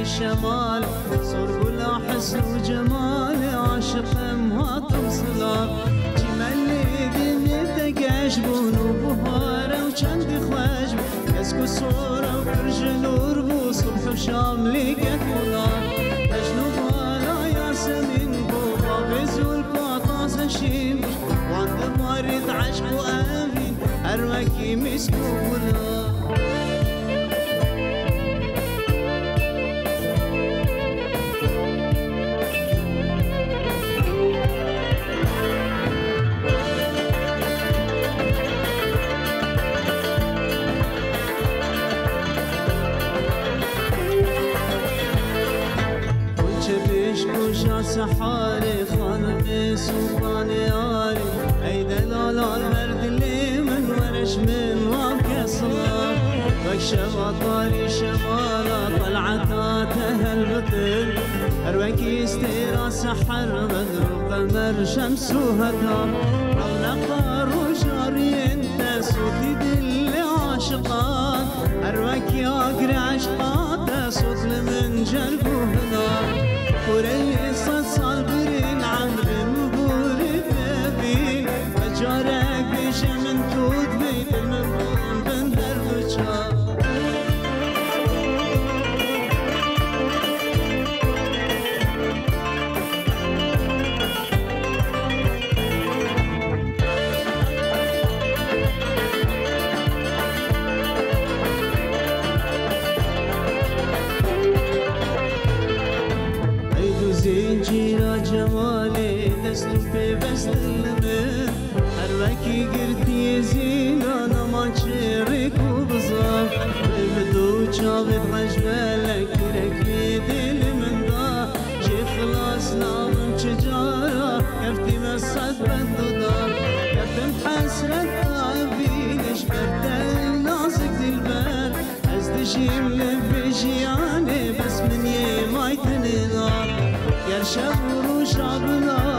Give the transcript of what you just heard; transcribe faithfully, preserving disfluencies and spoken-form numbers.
الشمال صرب ولا حسن وجمال عاشق ما توصلها جمال دنيتك عجبون وبهارة وشند خواجب يسكو صورة وكرجل وربو صبح وشام لقت ولا أجنب على ياسمين بوبا غزول قاطاس الشيم وعند مارد عجب وأمين أروكي مسكو ولا سحاري خانمي سلطاني عاري اي دلال المرد اللي من ورش من واقع صلاة وكشف طاري شمالة طلعتاته البطل اروكي استيرا سحر بدر وقمر شمس وهدام طلقار وجاري انت صوتي دل عاشقات اروكي اقري عشقات صوت من جرب وهنا وري صال برين عمر مبور بابي أجارك بيش من توت بيت المنبون بندر بجار زنجيرة جمالي دستو في بست اللمن أروكي قرتي زين أنا ما تشرك وبصاف بدو شابت غجبالك ركي دل من دا جي خلاص نامم شجارة كفتي مسد بندودار كفتم حسرة تعبي نشبرتين ناسك دلبر أزدشيم لبجياني بس من يماي تنينار يرشب وروش عبنا